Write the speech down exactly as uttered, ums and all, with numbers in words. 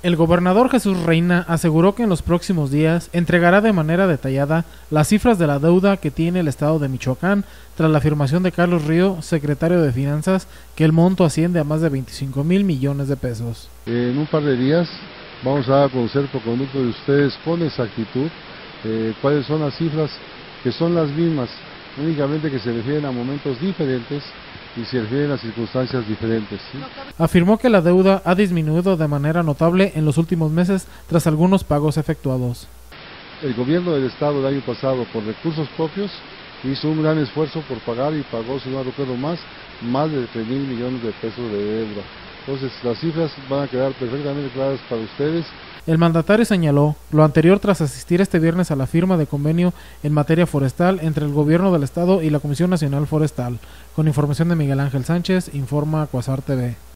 El gobernador Jesús Reina aseguró que en los próximos días entregará de manera detallada las cifras de la deuda que tiene el estado de Michoacán tras la afirmación de Carlos Río, secretario de Finanzas, que el monto asciende a más de veinticinco mil millones de pesos. En un par de días vamos a dar a conocer por conducto de ustedes con exactitud eh, cuáles son las cifras que son las mismas, únicamente que se refieren a momentos diferentes y se refieren a circunstancias diferentes, ¿sí? Afirmó que la deuda ha disminuido de manera notable en los últimos meses tras algunos pagos efectuados. El gobierno del estado el año pasado, por recursos propios, hizo un gran esfuerzo por pagar y pagó, si no recuerdo más, más de tres mil millones de pesos de deuda. Entonces las cifras van a quedar perfectamente claras para ustedes. El mandatario señaló lo anterior tras asistir este viernes a la firma de convenio en materia forestal entre el gobierno del estado y la Comisión Nacional Forestal. Con información de Miguel Ángel Sánchez, informa Cuasar T V.